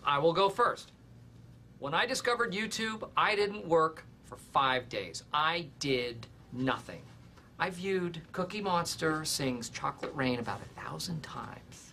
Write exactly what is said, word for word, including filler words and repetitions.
I will go first. When I discovered YouTube, I didn't work for five days. I did nothing. I viewed Cookie Monster Sings Chocolate Rain about a thousand times.